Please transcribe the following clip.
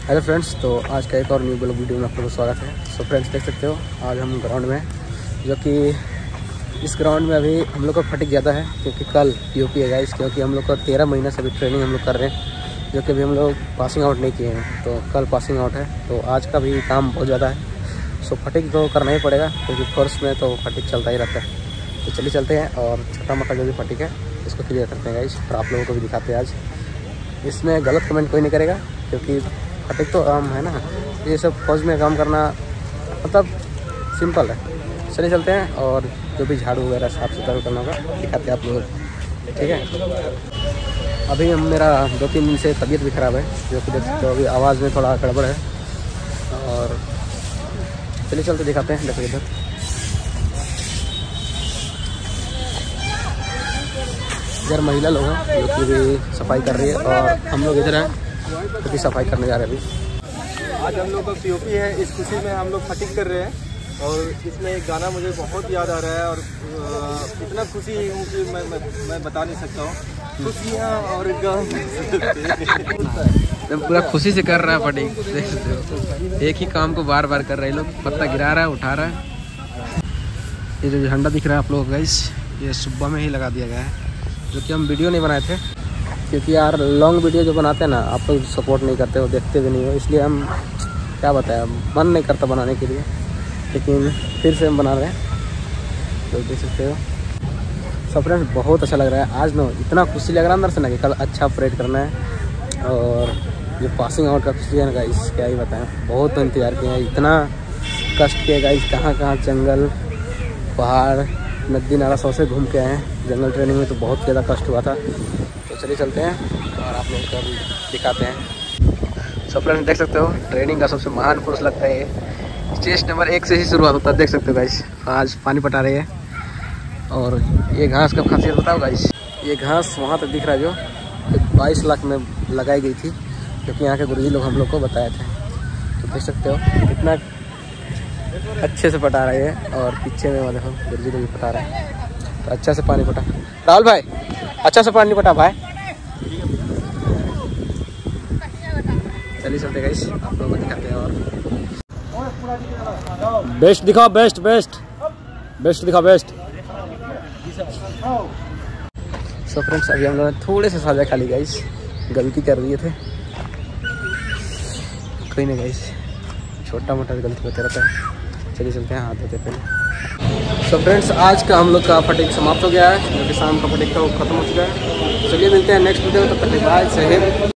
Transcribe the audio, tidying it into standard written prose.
Hello friends, तो आज का एक और न्यू ब्लॉग वीडियो में आप लोगों का स्वागत है। सो फ्रेंड्स, देख सकते हो आज हम ग्राउंड में, जो कि इस ग्राउंड में अभी हम लोग का फटिक ज़्यादा है क्योंकि कल यूपी है गाइस। क्योंकि हम लोग का 13 महीने से अभी ट्रेनिंग हम लोग कर रहे हैं, जो कि अभी हम लोग पासिंग आउट नहीं किए हैं। तो कल पासिंग आउट है, तो आज का भी काम बहुत ज़्यादा है। सो फटिक तो करना ही पड़ेगा क्योंकि फर्स्ट में तो फटिक चलता ही रहता है। तो चलिए चलते हैं और छोटा मोटा जो भी फटिक है इसको क्लियर करते हैं गाइस, और आप लोगों को भी दिखाते हैं आज। इसमें गलत कमेंट कोई नहीं करेगा क्योंकि फटिक तो आम है ना, ये सब फौज में काम करना मतलब सिंपल है। चलिए चलते हैं और जो भी झाड़ू वगैरह साफ़ सुथरा करना होगा दिखाते हैं आप लोग, ठीक है। अभी हम मेरा 2-3 दिन से तबीयत भी ख़राब है, जो कि देख सकते हो अभी आवाज़ में थोड़ा गड़बड़ है। और चलिए चलते दिखाते हैं। देखो इधर महिला लोग हैं जो कि भी सफाई कर रही है, और हम लोग इधर हैं जो कि सफाई करने जा रहे हैं अभी। आज हम लोग का पीओपी है, इस खुशी में हम लोग फटिक कर रहे हैं। और इसमें एक गाना मुझे बहुत याद आ रहा है और इतना खुशी हूँ कि मैं बता नहीं सकता हूँ। खुशियाँ और गम पूरा खुशी से कर रहा है फटिक, देख सकते हो। एक ही काम को बार बार कर रहे हैं लोग, पत्ता गिरा रहा है, उठा रहा है। ये जो झंडा दिख रहा है आप लोगों को गाइस, ये सुबह में ही लगा दिया गया है, जो कि हम वीडियो नहीं बनाए थे क्योंकि यार लॉन्ग वीडियो जो बनाते हैं ना, आप लोग सपोर्ट नहीं करते हो, देखते भी नहीं हो, इसलिए हम क्या बताएं, मन नहीं करता बनाने के लिए, लेकिन फिर से हम बना रहे हैं। तो देख सकते हो सब फ्रेंड्स, बहुत अच्छा लग रहा है आज ना, इतना खुशी लग रहा है अंदर से ना कि कल अच्छा परेड करना है। और ये पासिंग आउट का खुशी है ना गाइस, क्या ही बताएं, बहुत इंतज़ार किए हैं, इतना कष्ट किया गाइस, कहाँ कहाँ जंगल पहाड़ नदी नाला सबसे घूम के आए हैं। जंगल ट्रेनिंग में तो बहुत ज़्यादा कष्ट हुआ था। तो चलिए चलते हैं और आप लोगों को भी दिखाते हैं। सब फ्रेंड्स देख सकते हो, ट्रेनिंग का सबसे महान पुरुष लगता है ये। स्टेज नंबर 1 से ही शुरुआत होता है, देख सकते हो गाइस। आज पानी पटा रही है, और ये घास का खासियत बताओ गाइस, ये घास वहाँ तक दिख रहा है जो 22 लाख में लगाई गई थी, क्योंकि यहाँ के गुरुजी लोग हम लोग को बताए थे। तो देख सकते हो कितना अच्छे से पटा रहे हैं, और पीछे में देखो गुरुजी लोग भी पटा रहे हैं। तो अच्छा से पानी पटा राहुल भाई, अच्छा से पानी पटा भाई। चलिए चलते गाइस, आप लोगों को दिखाते हैं। और बेस्ट दिखाओ, बेस्ट बेस्ट बेस्ट दिखाओ, बेस्ट। सो फ्रेंड्स, अभी हम लोग थोड़े से साझा खाली गाइस, गलती कर दिए थे, कोई नहीं गाइस, छोटा मोटा गलती होता रहता है। चलिए चलते हैं, हाथ धोते पहले। सो फ्रेंड्स, आज का हम लोग का फटिक समाप्त हो गया है, जो कि शाम का फटिक था वो खत्म हो चुका है। चलिए मिलते हैं नेक्स्ट वीडियो में, तब तक बाय, जय हिंद।